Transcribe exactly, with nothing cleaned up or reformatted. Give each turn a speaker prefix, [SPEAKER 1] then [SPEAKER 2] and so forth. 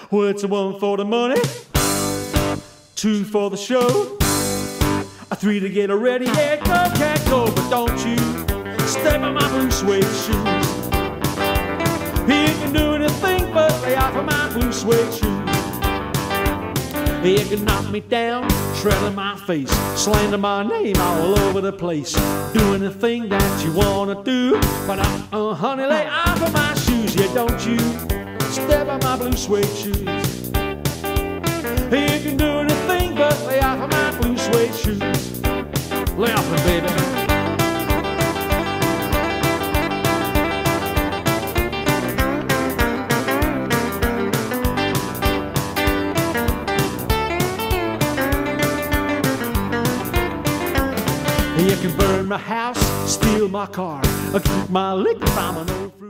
[SPEAKER 1] Well, it's a one for the money, two for the show, a three to get her ready. Yeah, go, cat, go, but don't you step on my blue suede shoes. You can do anything but lay off of my blue suede shoes. You can knock me down, tread on my face, slander my name all over the place. Do anything that you wanna do, but uh, uh, honey, lay off of my shoes. Yeah, don't you step on my blue suede shoes. You can do anything but lay off of my blue suede shoes. Lay off them, baby. You can burn my house, steal my car, or keep my liquor from an old friend.